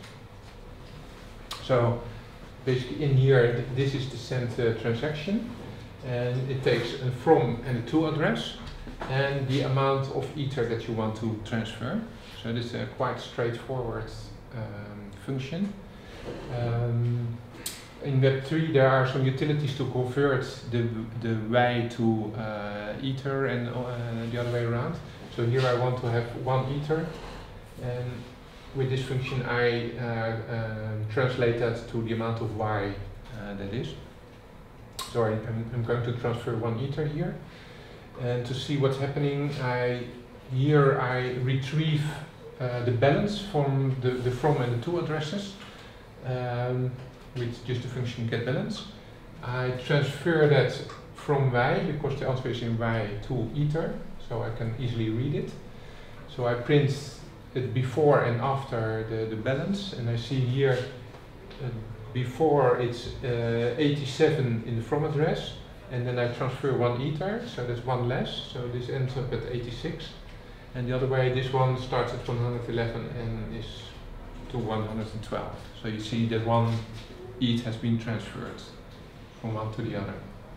So basically in here, th this is the sent uh, transaction, and it takes a from and a to address and the amount of ether that you want to transfer. So this is a quite straightforward um, function. Um, in Web three there are some utilities to convert the, the Y to uh, ether and uh, the other way around. So here I want to have one ether, and with this function I uh, uh, translate that to the amount of Y uh, that is. So I, I'm, I'm going to transfer one ether here, and to see what's happening, I here I retrieve uh, the balance from the, the from and the to addresses um, with just the function getBalance. I transfer that from Y, because the answer is in Y, to ether, so I can easily read it. So I print it before and after the, the balance, and I see here uh, before it's uh, eighty-seven in the from address, and then I transfer one ether, so that's one less, so this ends up at eighty-six. And the other way, this one starts at one hundred eleven and is to one hundred twelve. So you see that one E T H has been transferred from one to the other.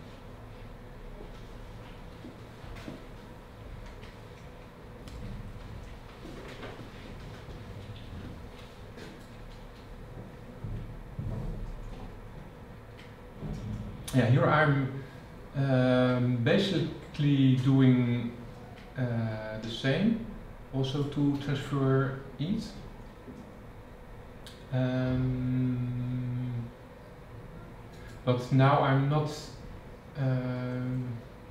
Yeah, here I'm um, basically doing uh, the same, also to transfer E T H. Um, but now I'm not, um,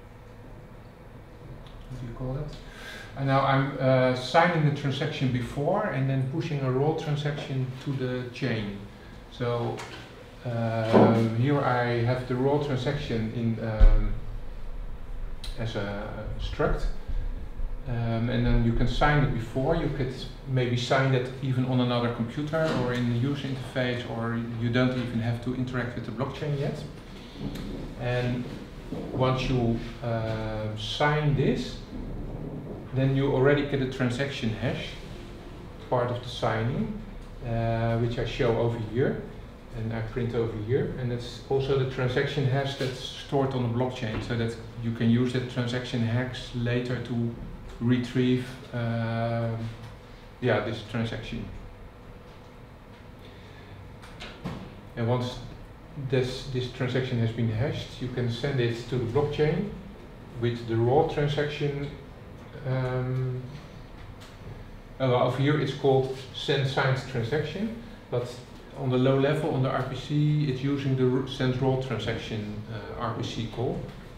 what do you call it? And now I'm uh, signing the transaction before and then pushing a raw transaction to the chain. So um, here I have the raw transaction in um, as a struct. Um, and then you can sign it before. You could maybe sign it even on another computer or in the user interface, or you don't even have to interact with the blockchain yet. And once you uh, sign this, then you already get a transaction hash, part of the signing, uh, which I show over here, and I print over here. And it's also the transaction hash that's stored on the blockchain, so that you can use that transaction hash later to retrieve uh, yeah, this transaction. And once this, this transaction has been hashed, you can send it to the blockchain with the raw transaction. Um, uh, over here it's called send signed transaction, but on the low level, on the R P C, it's using the send raw transaction uh, R P C call.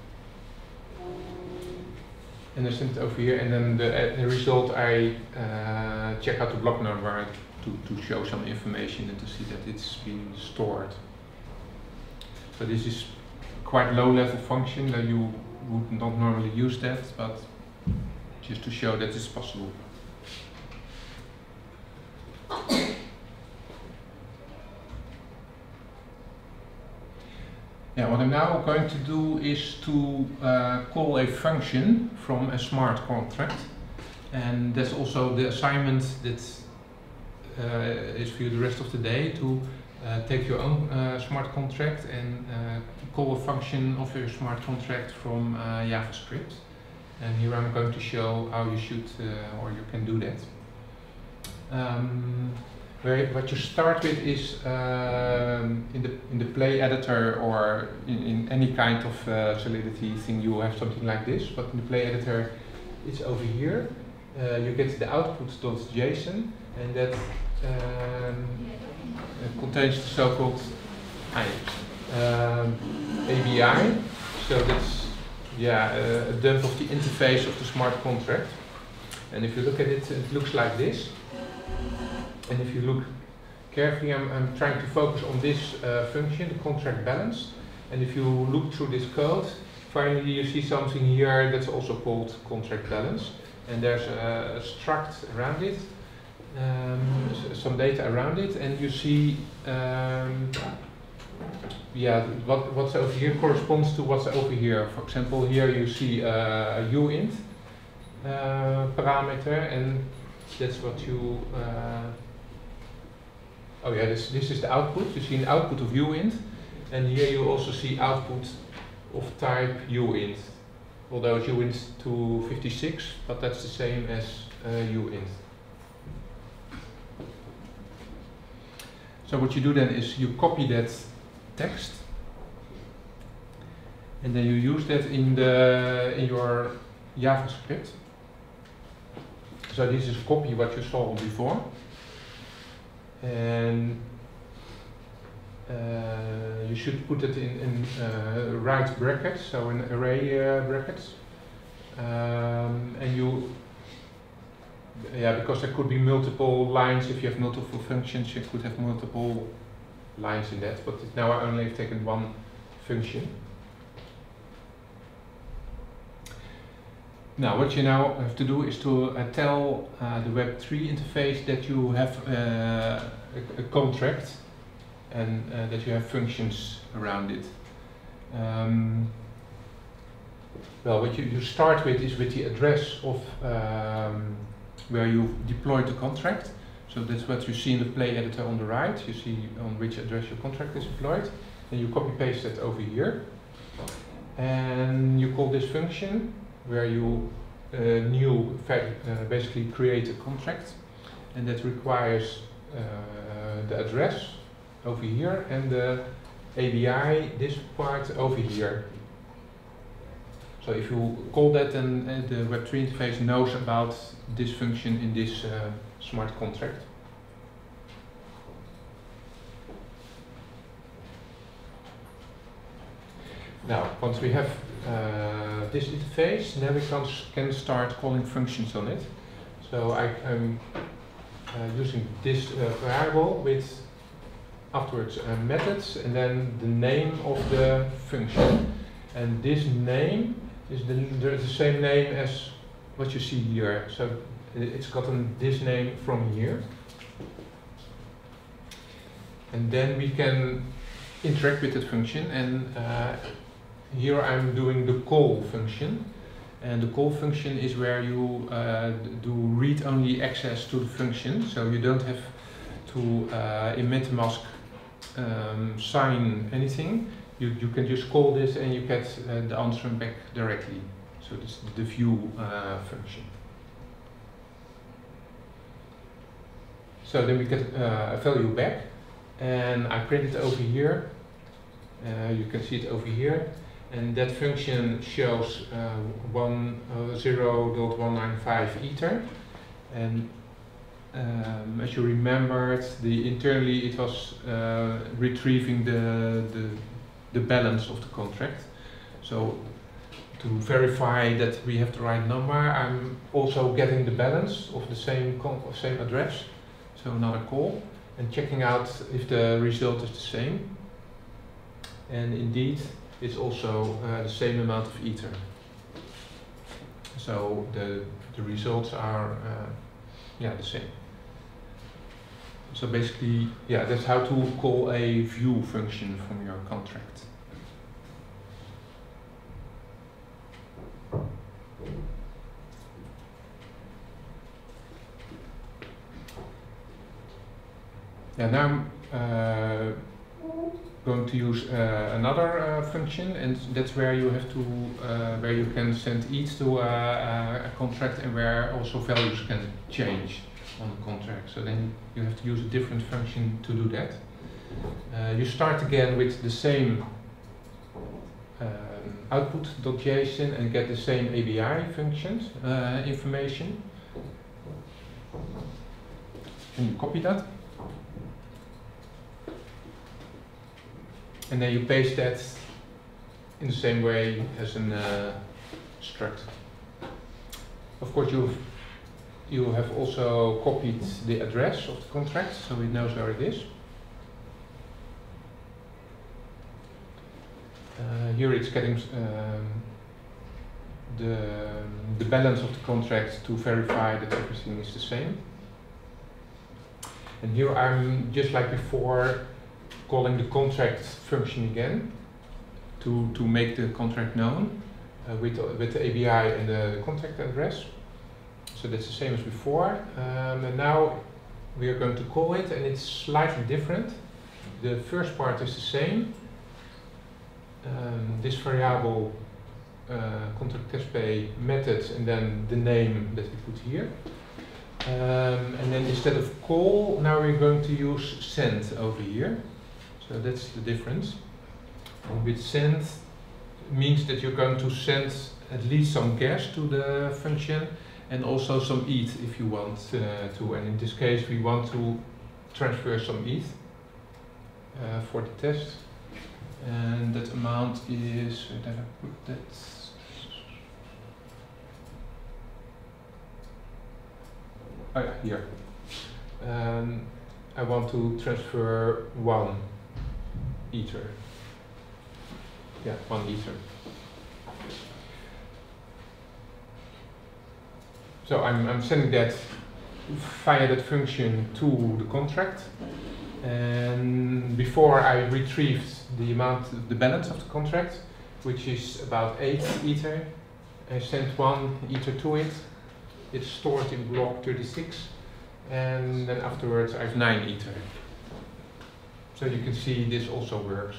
And I send it over here, and then the, uh, the result I uh, check out the block number to, to show some information and to see that it's been stored. So this is quite low level function that you would not normally use that, but just to show that it's possible. Yeah, what I'm now going to do is to uh, call a function from a smart contract, and that's also the assignment that uh, is for you the rest of the day, to uh, take your own uh, smart contract and uh, call a function of your smart contract from uh, JavaScript. And here I'm going to show how you should uh, or you can do that. Um, Where, what you start with is um, in the in the Play editor, or in, in any kind of uh, Solidity thing, you have something like this. But in the Play editor, it's over here, uh, you get the output.json, and that um, uh, contains the so-called um, A B I. So that's yeah uh, a dump of the interface of the smart contract. And if you look at it, it looks like this. And if you look carefully, I'm, I'm trying to focus on this uh, function, the contract balance. And if you look through this code, finally you see something here that's also called contract balance. And there's a, a struct around it, um, s some data around it, and you see, um, yeah, what, what's over here corresponds to what's over here. For example, here you see uh, a uint uh, parameter, and that's what you. Uh, oh yeah, this this is the output. You see an output of uint, and here you also see output of type uint. Although it's uint two fifty-six, but that's the same as uh, uint. So what you do then is you copy that text, and then you use that in the in your JavaScript. So this is copy what you saw before, and uh, you should put it in, in uh, right brackets, so in array uh, brackets, um, and you, yeah, because there could be multiple lines. If you have multiple functions, you could have multiple lines in that. But now I only have taken one function. Now, what you now have to do is to uh, tell uh, the Web three interface that you have uh, a, a contract and uh, that you have functions around it. Um, well, what you, you start with is with the address of um, where you deployed the contract. So that's what you see in the play editor on the right. You see on which address your contract is deployed. And you copy paste that over here. And you call this function where you uh, new uh, basically create a contract, and that requires uh, the address over here and the A B I, this part over here. So if you call that, then uh, the Web three interface knows about this function in this uh, smart contract. Now, once we have uh, this interface, then we can, can start calling functions on it. So I, I'm uh, using this uh, variable with afterwards uh, methods and then the name of the function. And this name is the, the, the same name as what you see here. So it's gotten this name from here. And then we can interact with that function, and uh, here I'm doing the call function, and the call function is where you uh, do read-only access to the function, so you don't have to uh, in MetaMask um, sign anything. You, you can just call this and you get uh, the answer back directly. So this is the view uh, function. So then we get uh, a value back, and I print it over here. Uh, you can see it over here. And that function shows uh, one, uh, zero point one nine five ether, and um, as you remembered, the internally it was uh, retrieving the, the the balance of the contract. So to verify that we have the right number, I'm also getting the balance of the same con same address. So another call and checking out if the result is the same. And indeed, it's also uh, the same amount of ether. So the the results are uh, yeah the same. So basically, yeah, that's how to call a view function from your contract. Yeah, now I'm uh, going to use uh, another uh, function, and that's where you have to, uh, where you can send each to a, a contract, and where also values can change on the contract. So then you have to use a different function to do that. Uh, you start again with the same um, output.json and get the same A B I functions uh, information. and you copy that. And then you paste that in the same way as an uh, struct. Of course, you've, you have also copied the address of the contract, so it knows where it is. Uh, here it's getting um, the, the balance of the contract to verify that everything is the same. And here I'm, just like before, calling the contract function again to, to make the contract known uh, with, with the A B I and the contract address. So that's the same as before. Um, and now we are going to call it, and it's slightly different. The first part is the same. Um, this variable uh, contract test pay methods, and then the name that we put here. Um, and then instead of call, now we're going to use send over here. So that's the difference. And with send means that you're going to send at least some gas to the function and also some E T H if you want uh, to. And in this case, we want to transfer some E T H uh, for the test. And that amount is, where did I put that? Oh yeah, here. Um, I want to transfer one ether. Yeah, one ether. So I'm, I'm sending that via that function to the contract. And before I retrieved the amount, the balance of the contract, which is about eight ether, I sent one ether to it. It's stored in block thirty-six, and then afterwards I have nine ether. So you can see this also works.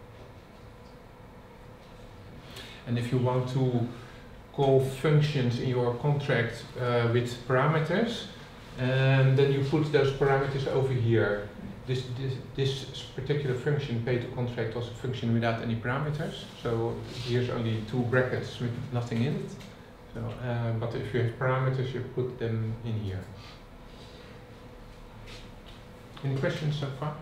And if you want to call functions in your contract uh, with parameters, and then you put those parameters over here. This, this, this particular function, pay to contract, was a function without any parameters. So here's only two brackets with nothing in it. So, uh, but if you have parameters, you put them in here. Any questions so far?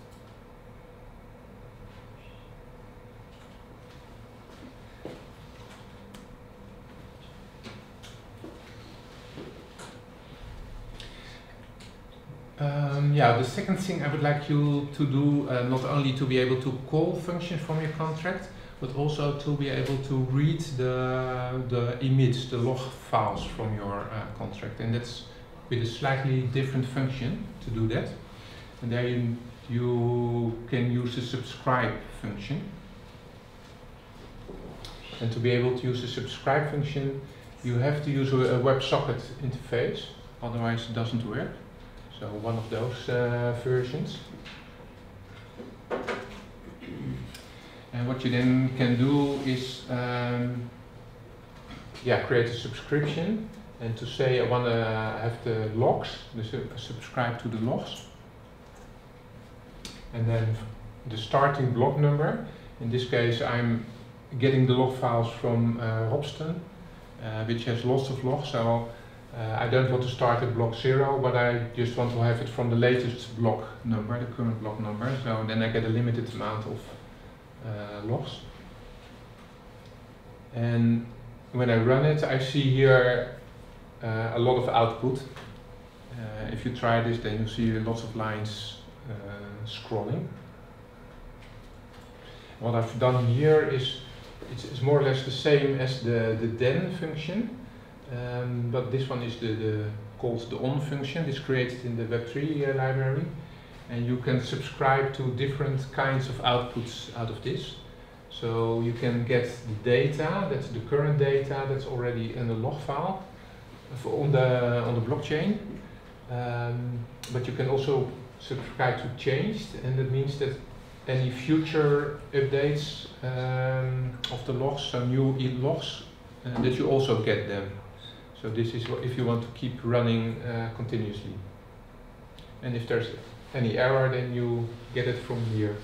Um, yeah, the second thing I would like you to do, uh, not only to be able to call functions from your contract, but also to be able to read the, the emits, the log files from your uh, contract. And that's with a slightly different function to do that. And there you, you can use the subscribe function. And to be able to use the subscribe function, you have to use a, a WebSocket interface, otherwise it doesn't work. So one of those uh, versions. And what you then can do is um, yeah, create a subscription, and to say I want to have the logs, the su subscribe to the logs. And then the starting block number. In this case I'm getting the log files from uh, Hopston, uh, which has lots of logs. So Uh, I don't want to start at block zero, but I just want to have it from the latest block number, the current block number. So then I get a limited amount of uh, logs. And when I run it, I see here uh, a lot of output. Uh, if you try this, then you see lots of lines uh, scrolling. What I've done here is it's, it's more or less the same as the, the then function. Um, but this one is the, the called the on function. It's created in the web three uh, library, and you can subscribe to different kinds of outputs out of this. So you can get the data, that's the current data that's already in the log file on the on the blockchain. Um, but you can also subscribe to changed, and that means that any future updates um, of the logs, so new logs, uh, that you also get them. So this is what if you want to keep running uh, continuously. And if there's any error, then you get it from here.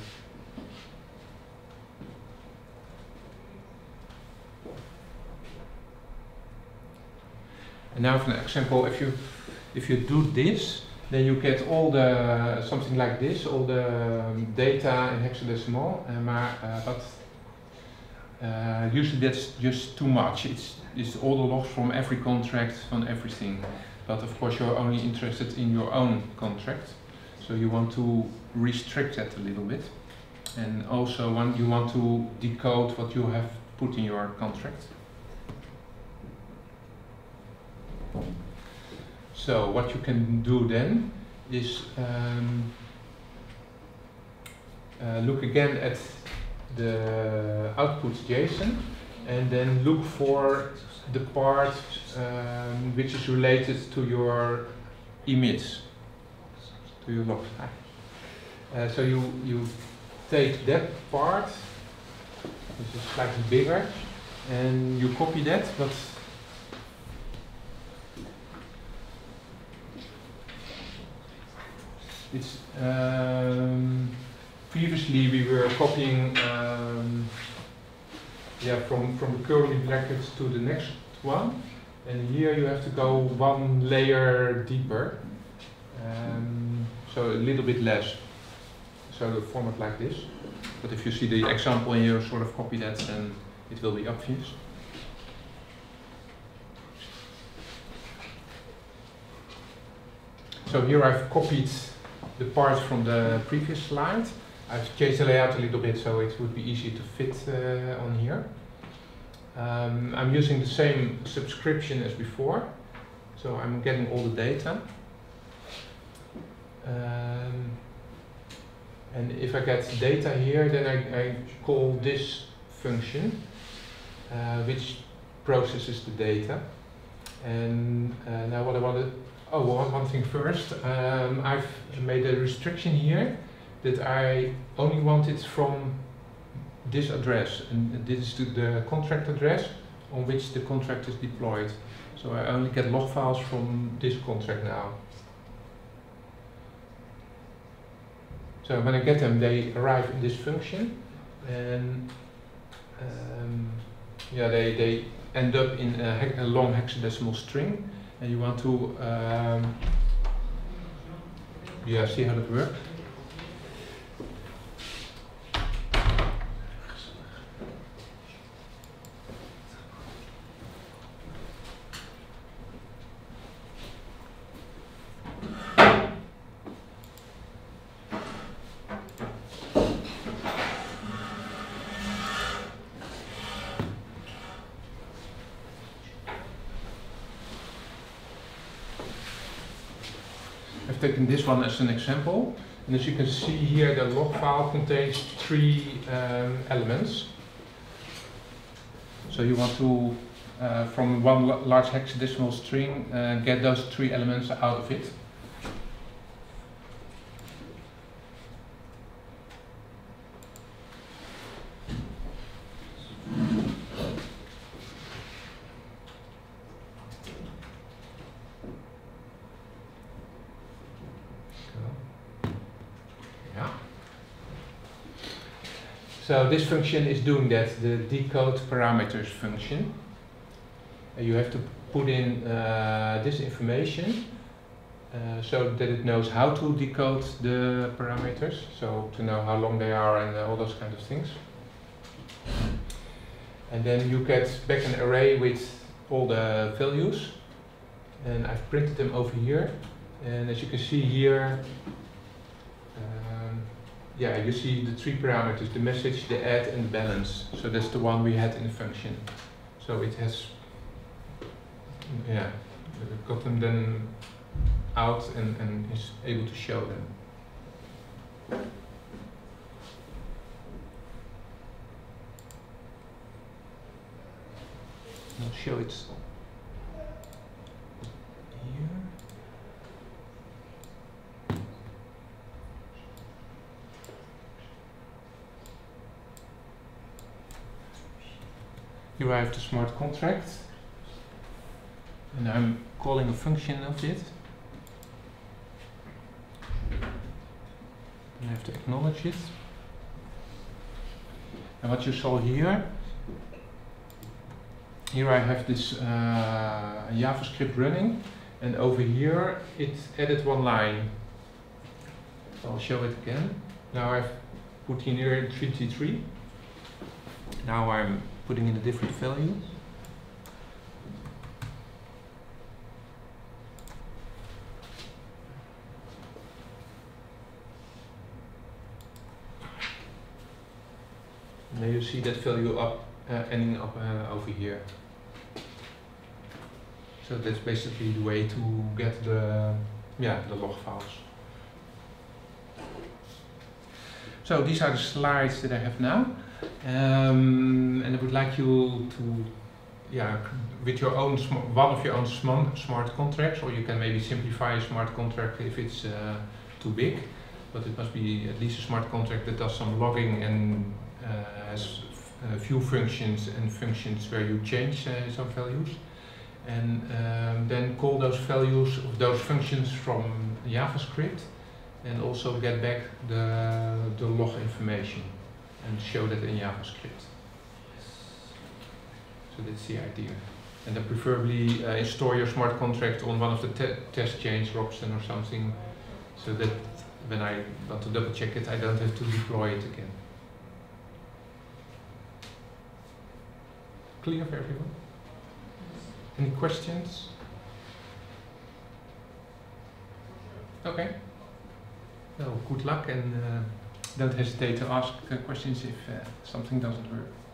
And now for an example, if you if you do this, then you get all the, something like this, all the um, data in hexadecimal, uh, maar, uh, but uh, usually that's just too much. It's, it's all the logs from every contract, from everything. But of course you're only interested in your own contract, so you want to restrict that a little bit. And also one, you want to decode what you have put in your contract. So what you can do then is um, uh, look again at the output JSON and then look for the part um, which is related to your emits, to your logs. Uh, so you, you take that part, which is slightly bigger, and you copy that, but it's um, previously we were copying um, yeah from from the curly brackets to the next one, and here you have to go one layer deeper, um, so a little bit less. So the format like this. But if you see the example and you sort of copy that, then it will be obvious. So here I've copied the parts from the previous slide. I've changed the layout a little bit so it would be easy to fit uh, on here. Um, I'm using the same subscription as before, so I'm getting all the data. Um, and if I get data here, then I, I call this function, uh, which processes the data. And uh, now what I wanted, oh, one, one thing first, um, I've made a restriction here that I only want it from this address, and this is to the contract address on which the contract is deployed. So I only get log files from this contract now. So when I get them, they arrive in this function, and um, yeah, they, they end up in a, a long hexadecimal string, and you want to um, yeah, see how that works. I've taken this one as an example, and as you can see here, the log file contains three um, elements. So you want to, uh, from one large hexadecimal string, uh, get those three elements out of it. So this function is doing that, the decode parameters function. And you have to put in uh, this information uh, so that it knows how to decode the parameters, so to know how long they are and uh, all those kind of things. And then you get back an array with all the values, and I've printed them over here. And as you can see here, yeah, you see the three parameters, the message, the add, and the balance. So that's the one we had in the function. So it has, yeah, gotten them out and, and is able to show them. I'll show it here. Here I have the smart contract, and I'm calling a function of it. And I have to acknowledge it. And what you saw here, here I have this uh, JavaScript running, And over here, it added one line. So I'll show it again. Now I've put in here twenty-three. Now I'm putting in a different value. Now you see that value up, uh, ending up uh, over here. So that's basically the way to get the, yeah, the log files. So these are the slides that I have now, um, and I would like you to, yeah, with your own sm one of your own sm smart contracts, or you can maybe simplify a smart contract if it's uh, too big, but it must be at least a smart contract that does some logging and uh, has a few functions and functions where you change uh, some values, and um, then call those values of those functions from JavaScript, and also get back the, the log information and show that in JavaScript. So that's the idea. And then preferably uh, install your smart contract on one of the te test chains, Robson or something, so that when I want to double check it, I don't have to deploy it again. Clear for everyone? Any questions? Okay. Well, good luck, and uh, don't hesitate to ask uh, questions if uh, something doesn't work.